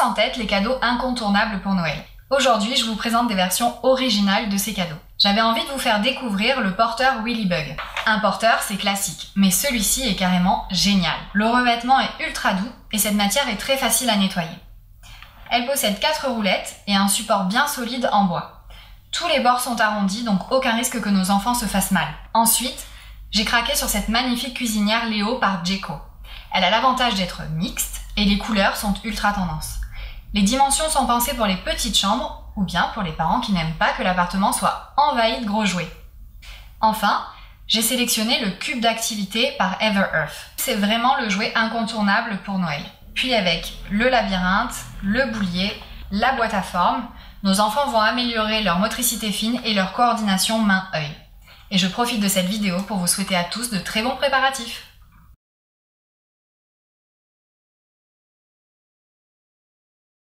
en tête les cadeaux incontournables pour Noël. Aujourd'hui, je vous présente des versions originales de ces cadeaux. J'avais envie de vous faire découvrir le porteur Willy Bug. Un porteur, c'est classique, mais celui-ci est carrément génial. Le revêtement est ultra doux et cette matière est très facile à nettoyer. Elle possède 4 roulettes et un support bien solide en bois. Tous les bords sont arrondis, donc aucun risque que nos enfants se fassent mal. Ensuite, j'ai craqué sur cette magnifique cuisinière Léo par Jeko. Elle a l'avantage d'être mixte et les couleurs sont ultra tendance. Les dimensions sont pensées pour les petites chambres ou bien pour les parents qui n'aiment pas que l'appartement soit envahi de gros jouets. Enfin, j'ai sélectionné le cube d'activité par Ever Earth. C'est vraiment le jouet incontournable pour Noël. Puis avec le labyrinthe, le boulier, la boîte à forme, nos enfants vont améliorer leur motricité fine et leur coordination main-œil. Et je profite de cette vidéo pour vous souhaiter à tous de très bons préparatifs.